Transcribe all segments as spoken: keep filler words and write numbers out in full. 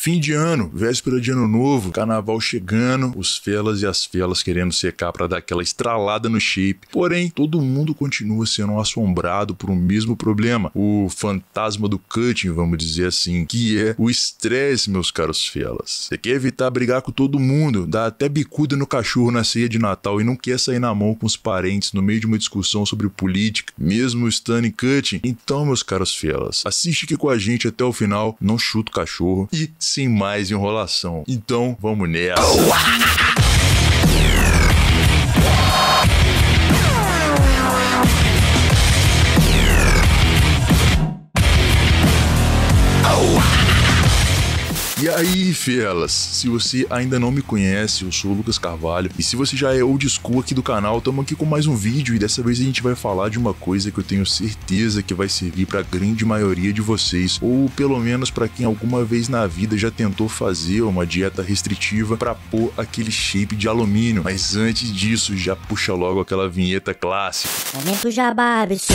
Fim de ano, véspera de ano novo, carnaval chegando, os felas e as felas querendo secar pra dar aquela estralada no shape. Porém, todo mundo continua sendo assombrado por um mesmo problema, o fantasma do cutting, vamos dizer assim, que é o estresse, meus caros felas. Você quer evitar brigar com todo mundo, dá até bicuda no cachorro na ceia de Natal e não quer sair na mão com os parentes no meio de uma discussão sobre política, mesmo estando em cutting? Então, meus caros felas, assiste aqui com a gente até o final, não chuta o cachorro e sem mais enrolação. Então, vamos nessa. E aí, felas, se você ainda não me conhece, eu sou o Lucas Carvalho, e se você já é old school aqui do canal, estamos aqui com mais um vídeo, e dessa vez a gente vai falar de uma coisa que eu tenho certeza que vai servir para a grande maioria de vocês, ou pelo menos para quem alguma vez na vida já tentou fazer uma dieta restritiva para pôr aquele shape de alumínio. Mas antes disso, já puxa logo aquela vinheta clássica. Momento jabá absurdo.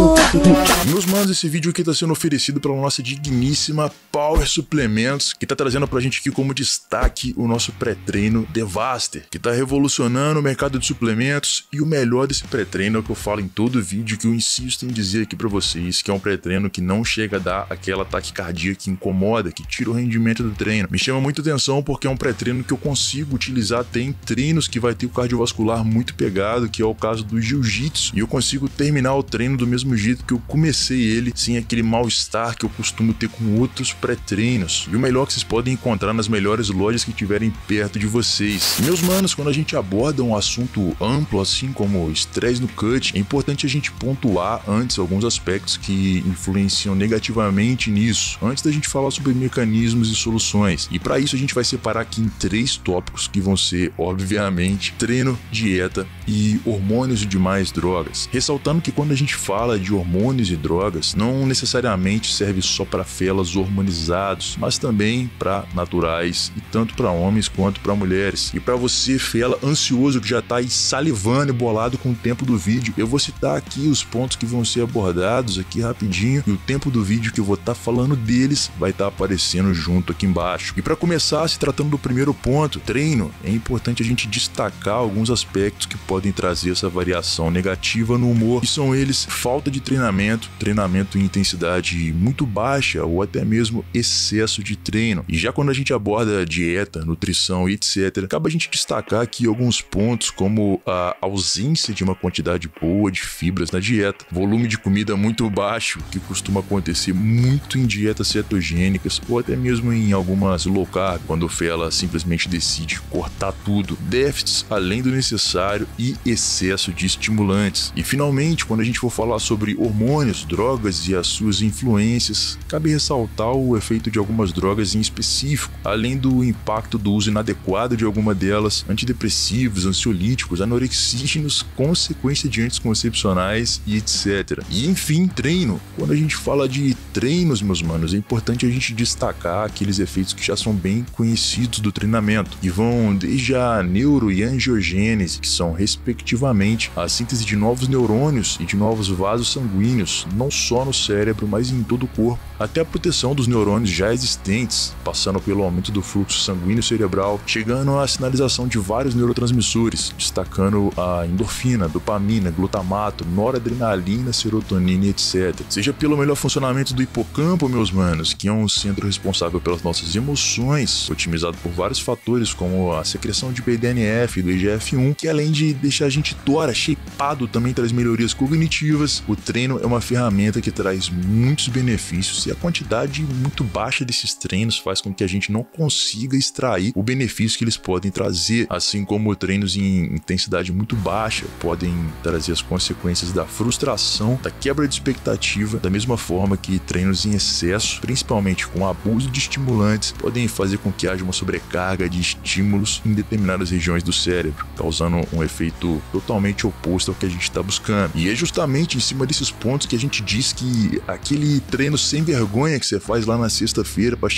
Meus manos, esse vídeo aqui está sendo oferecido pela nossa digníssima Power Suplementos, que tá trazendo pra gente aqui como destaque o nosso pré-treino Devaster, que tá revolucionando o mercado de suplementos. E o melhor desse pré-treino é o que eu falo em todo vídeo, que eu insisto em dizer aqui pra vocês, que é um pré-treino que não chega a dar aquela taquicardia que incomoda, que tira o rendimento do treino. Me chama muita atenção porque é um pré-treino que eu consigo utilizar até em treinos que vai ter o cardiovascular muito pegado, que é o caso do jiu-jitsu, e eu consigo terminar o treino do mesmo jeito que eu comecei ele, sem aquele mal-estar que eu costumo ter com outros pré-treinos. E o melhor que vocês podem encontrar nas melhores lojas que estiverem perto de vocês. Meus manos, quando a gente aborda um assunto amplo assim como estresse no cut, é importante a gente pontuar antes alguns aspectos que influenciam negativamente nisso, antes da gente falar sobre mecanismos e soluções. E para isso a gente vai separar aqui em três tópicos que vão ser, obviamente, treino, dieta e hormônios e demais drogas. Ressaltando que quando a gente fala de hormônios e drogas, não necessariamente serve só para felas hormonizados, mas também para naturais, e tanto para homens quanto para mulheres. E para você, fela ansioso que já tá aí salivando e bolado com o tempo do vídeo, eu vou citar aqui os pontos que vão ser abordados aqui rapidinho, e o tempo do vídeo que eu vou estar tá falando deles vai estar tá aparecendo junto aqui embaixo. E para começar, se tratando do primeiro ponto, treino, é importante a gente destacar alguns aspectos que podem trazer essa variação negativa no humor, e são eles: falta de treinamento, treinamento em intensidade muito baixa ou até mesmo excesso de treino. E já quando a gente aborda dieta, nutrição e etcétera, cabe a gente destacar aqui alguns pontos, como a ausência de uma quantidade boa de fibras na dieta, volume de comida muito baixo, que costuma acontecer muito em dietas cetogênicas ou até mesmo em algumas low carb, quando o fela simplesmente decide cortar tudo, déficits além do necessário e excesso de estimulantes. E finalmente, quando a gente for falar sobre hormônios, drogas e as suas influências, cabe ressaltar o efeito de algumas drogas em específico, além do impacto do uso inadequado de alguma delas, antidepressivos, ansiolíticos, anorexígenos, consequência de anticoncepcionais e etcétera. E enfim, treino. Quando a gente fala de treinos, meus manos, é importante a gente destacar aqueles efeitos que já são bem conhecidos do treinamento, e vão desde a neuro e angiogênese, que são respectivamente a síntese de novos neurônios e de novos vasos sanguíneos, não só no cérebro, mas em todo o corpo, até a proteção dos neurônios já existentes, passando pelo aumento do fluxo sanguíneo cerebral, chegando à sinalização de vários neurotransmissores, destacando a endorfina, dopamina, glutamato, noradrenalina, serotonina e etcétera. Seja pelo melhor funcionamento do hipocampo, meus manos, que é um centro responsável pelas nossas emoções, otimizado por vários fatores como a secreção de B D N F e do I G F um, que além de deixar a gente tora, shapeado, também traz melhorias cognitivas. O treino é uma ferramenta que traz muitos benefícios, e a quantidade muito baixa desses treinos faz com que a gente não consiga extrair o benefício que eles podem trazer, assim como treinos em intensidade muito baixa podem trazer as consequências da frustração, da quebra de expectativa, da mesma forma que treinos em excesso, principalmente com abuso de estimulantes, podem fazer com que haja uma sobrecarga de estímulos em determinadas regiões do cérebro, causando um efeito totalmente oposto ao que a gente está buscando. E é justamente em cima desses pontos que a gente diz que aquele treino sem vergonha que você faz lá na sexta-feira para chegar com o braço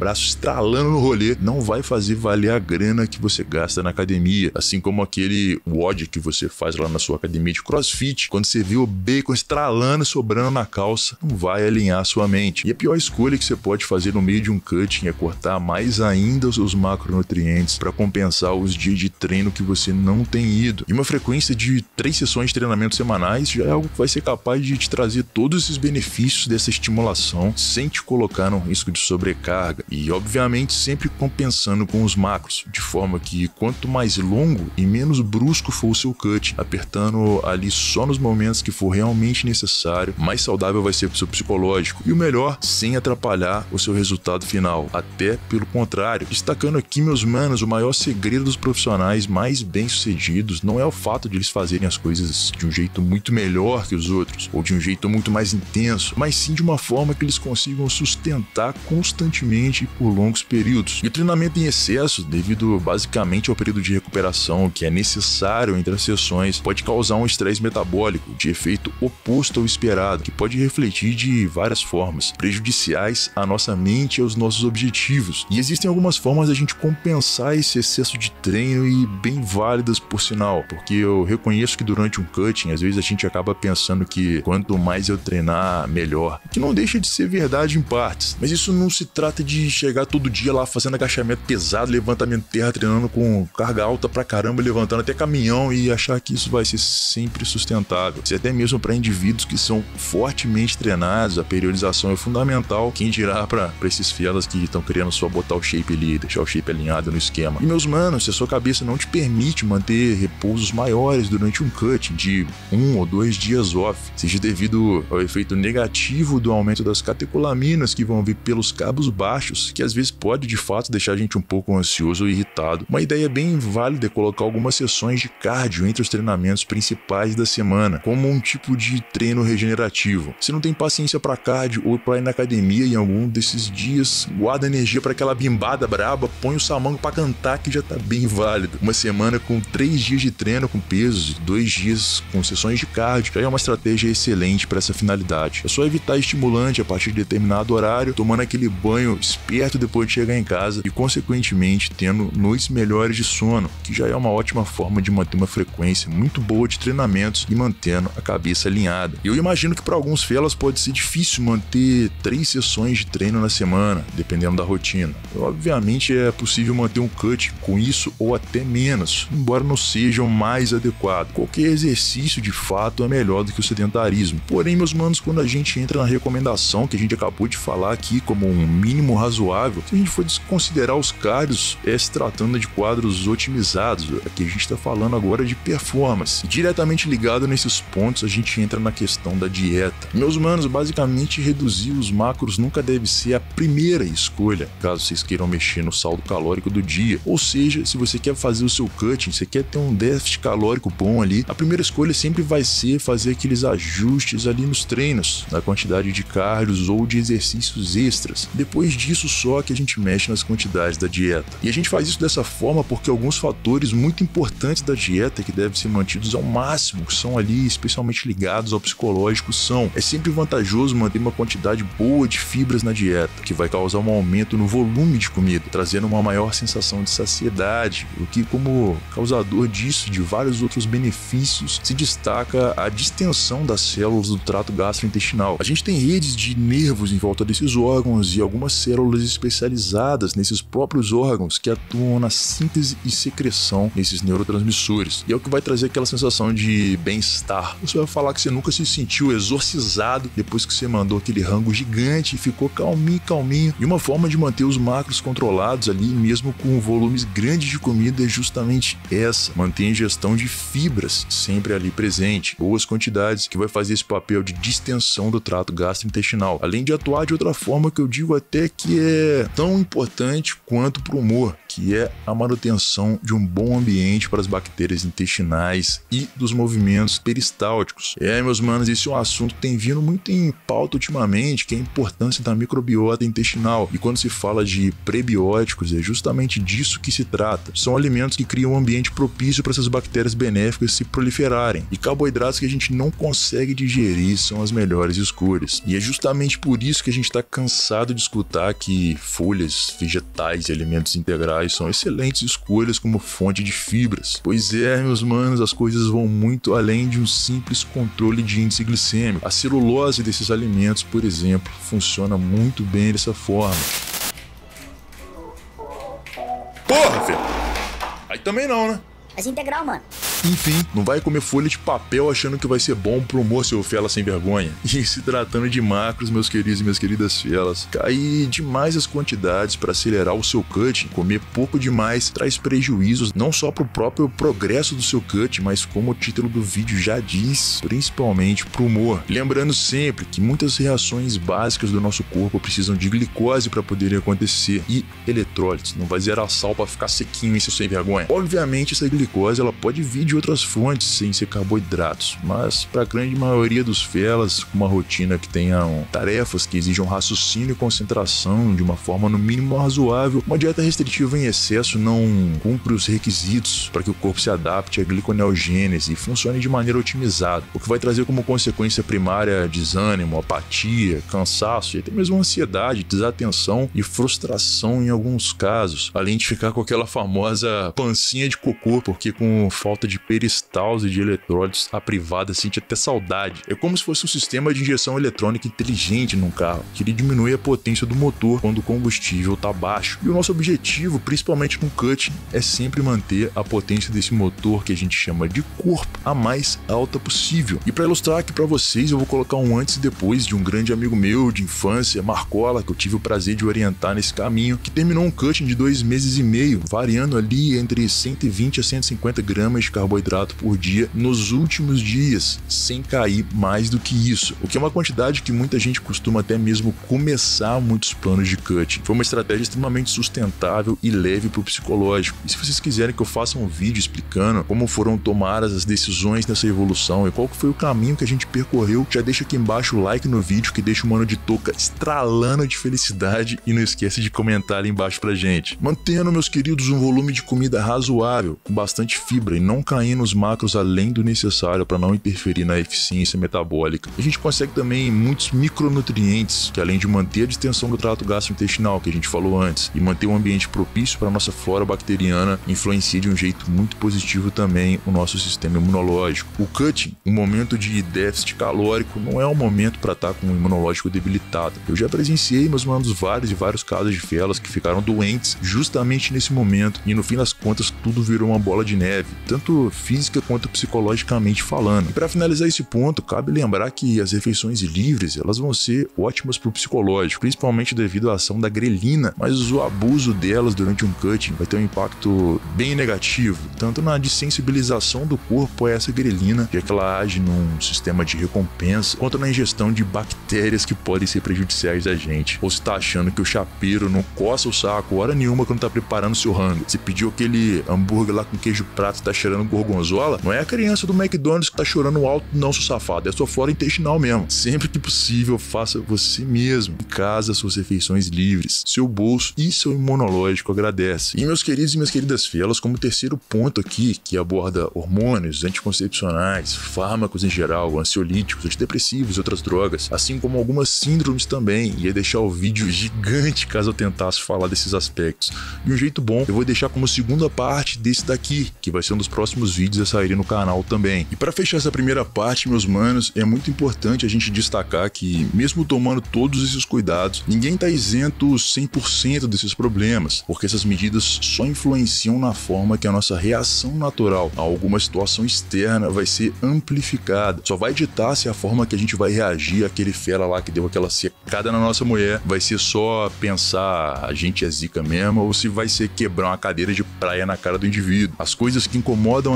braço estralando no rolê, não vai fazer valer a grana que você gasta na academia. Assim como aquele W O D que você faz lá na sua academia de crossfit, quando você vê o bacon estralando, sobrando na calça, não vai alinhar a sua mente. E a pior escolha que você pode fazer no meio de um cutting é cortar mais ainda os seus macronutrientes para compensar os dias de treino que você não tem ido. E uma frequência de três sessões de treinamento semanais já é algo que vai ser capaz de te trazer todos esses benefícios dessa estimulação sem te colocar num risco de sobrecarga. E obviamente sempre compensando com os macros, de forma que quanto mais longo e menos brusco for o seu cut, apertando ali só nos momentos que for realmente necessário, mais saudável vai ser para o seu psicológico. E o melhor, sem atrapalhar o seu resultado final, até pelo contrário. Destacando aqui, meus manos, o maior segredo dos profissionais mais bem-sucedidos não é o fato de eles fazerem as coisas de um jeito muito melhor que os outros, ou de um jeito muito mais intenso, mas sim de uma forma que eles consigam sustentar constantemente por longos períodos. E o treinamento em excesso, devido basicamente ao período de recuperação que é necessário entre as sessões, pode causar um estresse metabólico de efeito oposto ao esperado, que pode refletir de várias formas, prejudiciais à nossa mente e aos nossos objetivos. E existem algumas formas da gente compensar esse excesso de treino e bem válidas por sinal, porque eu reconheço que durante um cutting, às vezes a gente acaba pensando que quanto mais eu treinar, melhor, que não deixa de ser verdade em partes, mas isso não se trata de chegar todo dia lá fazendo agachamento pesado, levantamento de terra, treinando com carga alta pra caramba, levantando até caminhão e achar que isso vai ser sempre sustentável. Se até mesmo para indivíduos que são fortemente treinados, a periodização é fundamental, quem dirá para esses felas que estão querendo só botar o shape ali, deixar o shape alinhado no esquema. E meus manos, se a sua cabeça não te permite manter repousos maiores durante um cut de um ou dois dias off, seja devido ao efeito negativo do aumento das catecolaminas que vão vir pelos cabos baixos, que às vezes pode de fato deixar a gente um pouco ansioso ou irritado. Uma ideia bem válida é colocar algumas sessões de cardio entre os treinamentos principais da semana, como um tipo de treino regenerativo. Se não tem paciência para cardio ou para ir na academia em algum desses dias, guarda energia para aquela bimbada braba, põe o samango para cantar que já tá bem válido. Uma semana com três dias de treino com pesos e dois dias com sessões de cardio já é uma estratégia excelente para essa finalidade. É só evitar estimulante a partir de determinado horário, tomando aquele banho esperto depois de chegar em casa e consequentemente tendo noites melhores de sono, que já é uma ótima forma de manter uma frequência muito boa de treinamentos e mantendo a cabeça alinhada. Eu imagino que para alguns felas pode ser difícil manter três sessões de treino na semana, dependendo da rotina. Obviamente é possível manter um cut com isso ou até menos, embora não seja o mais adequado. Qualquer exercício de fato é melhor do que o sedentarismo. Porém, meus manos, quando a gente entra na recomendação que a gente acabou de falar aqui como um mínimo razoável, se a gente for desconsiderar os cardios, é se tratando de quadros otimizados. Aqui a gente está falando agora de performance. E diretamente ligado nesses pontos, a gente entra na questão da dieta. Meus manos, basicamente reduzir os macros nunca deve ser a primeira escolha, caso vocês queiram mexer no saldo calórico do dia. Ou seja, se você quer fazer o seu cutting, você quer ter um déficit calórico bom ali, a primeira escolha sempre vai ser fazer aqueles ajustes ali nos treinos, na quantidade de cardios ou de exercícios extras. Depois disso só que a gente mexe nas quantidades da dieta. E a gente faz isso dessa forma porque alguns fatores muito importantes da dieta que devem ser mantidos ao máximo, que são ali especialmente ligados ao psicológico, são: é sempre vantajoso manter uma quantidade boa de fibras na dieta, que vai causar um aumento no volume de comida, trazendo uma maior sensação de saciedade, o que, como causador disso, de vários outros benefícios, se destaca a distensão das células do trato gastrointestinal. A gente tem redes de nervos em volta desses órgãos e algumas células especializadas nesses próprios órgãos que atuam na síntese e secreção desses neurotransmissores, e é o que vai trazer aquela sensação de bem-estar. Você vai falar que você nunca se sentiu exorcizado depois que você mandou aquele rango gigante e ficou calminho, calminho. E uma forma de manter os macros controlados ali, mesmo com volumes grandes de comida, é justamente essa: manter a ingestão de fibras sempre ali presente, boas quantidades, que vai fazer esse papel de distensão do trato gastrointestinal, além de atuar de outra forma que eu digo até que é tão importante quanto para o humor, que é a manutenção de um bom ambiente para as bactérias intestinais e dos movimentos peristálticos. É, meus manos, esse é um assunto que tem vindo muito em pauta ultimamente, que é a importância da microbiota intestinal. E quando se fala de prebióticos, é justamente disso que se trata. São alimentos que criam um ambiente propício para essas bactérias benéficas se proliferarem. E carboidratos que a gente não consegue digerir são as melhores escolhas. E é justamente por isso que a gente está cansado de escutar que folhas, vegetais e alimentos integrais são excelentes escolhas como fonte de fibras. Pois é, meus manos, as coisas vão muito além de um simples controle de índice glicêmico. A celulose desses alimentos, por exemplo, funciona muito bem dessa forma. Porra, velho! Aí também não, né? Mas integral, mano. Enfim, não vai comer folha de papel achando que vai ser bom pro humor, seu fela sem vergonha. E se tratando de macros, meus queridos e minhas queridas felas, cair demais as quantidades para acelerar o seu cut, comer pouco demais, traz prejuízos não só pro próprio progresso do seu cut, mas como o título do vídeo já diz, principalmente pro humor. Lembrando sempre que muitas reações básicas do nosso corpo precisam de glicose para poderem acontecer e eletrólitos. Não vai zerar sal para ficar sequinho, hein, seu sem vergonha. Obviamente, essa glicose ela pode vir de outras fontes sem ser carboidratos, mas para a grande maioria dos felas, com uma rotina que tenham tarefas que exijam raciocínio e concentração de uma forma no mínimo razoável, uma dieta restritiva em excesso não cumpre os requisitos para que o corpo se adapte à gliconeogênese e funcione de maneira otimizada, o que vai trazer como consequência primária desânimo, apatia, cansaço e até mesmo ansiedade, desatenção e frustração em alguns casos, além de ficar com aquela famosa pancinha de cocô, porque com falta de peristalse de eletrólitos, a privada sente até saudade. É como se fosse um sistema de injeção eletrônica inteligente num carro, que ele diminui a potência do motor quando o combustível está baixo. E o nosso objetivo, principalmente no cutting, é sempre manter a potência desse motor que a gente chama de corpo a mais alta possível. E para ilustrar aqui para vocês, eu vou colocar um antes e depois de um grande amigo meu de infância, Marcola, que eu tive o prazer de orientar nesse caminho, que terminou um cutting de dois meses e meio, variando ali entre cento e vinte a cento e cinquenta gramas de carboidrato por dia nos últimos dias, sem cair mais do que isso, o que é uma quantidade que muita gente costuma até mesmo começar muitos planos de cutting. Foi uma estratégia extremamente sustentável e leve para o psicológico. E se vocês quiserem que eu faça um vídeo explicando como foram tomadas as decisões nessa evolução e qual que foi o caminho que a gente percorreu, já deixa aqui embaixo o like no vídeo que deixa o mano de touca estralando de felicidade e não esquece de comentar ali embaixo pra gente. Mantendo, meus queridos, um volume de comida razoável, com bastante fibra e não caindo os macros além do necessário para não interferir na eficiência metabólica. A gente consegue também muitos micronutrientes que, além de manter a distensão do trato gastrointestinal que a gente falou antes e manter um ambiente propício para a nossa flora bacteriana, influencia de um jeito muito positivo também o nosso sistema imunológico. O cutting, um momento de déficit calórico, não é um momento para estar com o imunológico debilitado. Eu já presenciei, meus manos, vários e vários casos de felas que ficaram doentes justamente nesse momento e no fim das contas tudo virou uma bola de neve, tanto física quanto psicologicamente falando. E para finalizar esse ponto, cabe lembrar que as refeições livres elas vão ser ótimas para o psicológico, principalmente devido à ação da grelina, mas o abuso delas durante um cutting vai ter um impacto bem negativo, tanto na desensibilização do corpo a essa grelina, já que ela age num sistema de recompensa, quanto na ingestão de bactérias que podem ser prejudiciais a gente. Ou se tá achando que o chapeiro não coça o saco hora nenhuma quando tá preparando seu rango, se pediu aquele hambúrguer lá com queijo prato e tá cheirando gorgonzola, não é a criança do McDonald's que tá chorando alto, não, seu safado, é a sua flora intestinal mesmo. Sempre que possível, faça você mesmo, em casa, suas refeições livres, seu bolso e seu imunológico agradece. E meus queridos e minhas queridas felas, como terceiro ponto aqui, que aborda hormônios, anticoncepcionais, fármacos em geral, ansiolíticos, antidepressivos e outras drogas, assim como algumas síndromes também, ia deixar o vídeo gigante caso eu tentasse falar desses aspectos. De um jeito bom, eu vou deixar como segunda parte desse daqui, que vai ser um dos próximos vídeos a saírem no canal também. E para fechar essa primeira parte, meus manos, é muito importante a gente destacar que, mesmo tomando todos esses cuidados, ninguém tá isento cem por cento desses problemas, porque essas medidas só influenciam na forma que a nossa reação natural a alguma situação externa vai ser amplificada. Só vai ditar se a forma que a gente vai reagir àquele fera lá que deu aquela secada na nossa mulher vai ser só pensar a gente é zica mesmo, ou se vai ser quebrar uma cadeira de praia na cara do indivíduo. As coisas que incomodam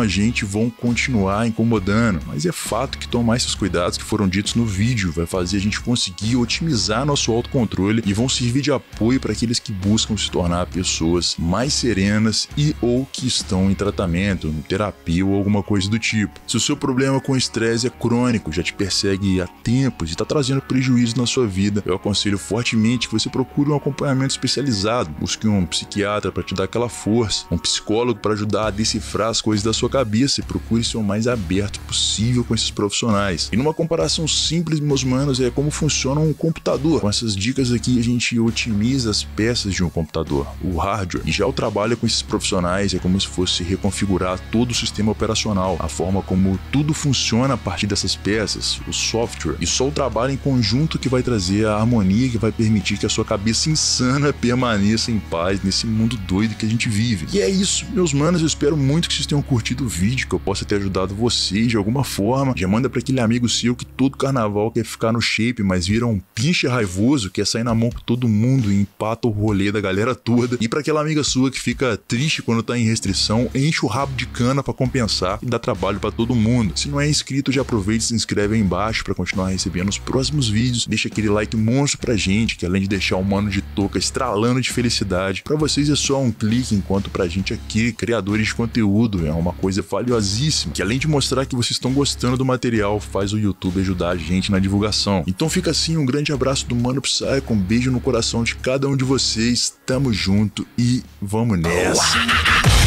a gente e vão continuar incomodando, mas é fato que tomar esses cuidados que foram ditos no vídeo vai fazer a gente conseguir otimizar nosso autocontrole e vão servir de apoio para aqueles que buscam se tornar pessoas mais serenas e ou que estão em tratamento, em terapia ou alguma coisa do tipo. Se o seu problema com estresse é crônico, já te persegue há tempos e está trazendo prejuízo na sua vida, eu aconselho fortemente que você procure um acompanhamento especializado, busque um psiquiatra para te dar aquela força, um psicólogo para ajudar a decifrar as coisas da sua cabeça e procure ser o mais aberto possível com esses profissionais. E numa comparação simples, meus manos, é como funciona um computador. Com essas dicas aqui a gente otimiza as peças de um computador, o hardware, e já o trabalho com esses profissionais é como se fosse reconfigurar todo o sistema operacional, a forma como tudo funciona a partir dessas peças, o software, e só o trabalho em conjunto que vai trazer a harmonia que vai permitir que a sua cabeça insana permaneça em paz nesse mundo doido que a gente vive. E é isso, meus manos, eu espero muito que vocês tenham curtido o vídeo, que eu possa ter ajudado vocês de alguma forma. Já manda para aquele amigo seu que todo carnaval quer ficar no shape, mas vira um pinche raivoso, quer sair na mão com todo mundo e empata o rolê da galera toda. E para aquela amiga sua que fica triste quando tá em restrição, enche o rabo de cana para compensar e dá trabalho para todo mundo. Se não é inscrito, já aproveita e se inscreve aí embaixo para continuar recebendo os próximos vídeos. Deixa aquele like monstro pra gente, que além de deixar o mano de touca estralando de felicidade, para vocês é só um clique, enquanto pra gente aqui, criadores de conteúdo, é uma coisa valiosíssima, que além de mostrar que vocês estão gostando do material, faz o YouTube ajudar a gente na divulgação. Então fica assim, um grande abraço do Mano Psycho, um beijo no coração de cada um de vocês, tamo junto e vamos nessa!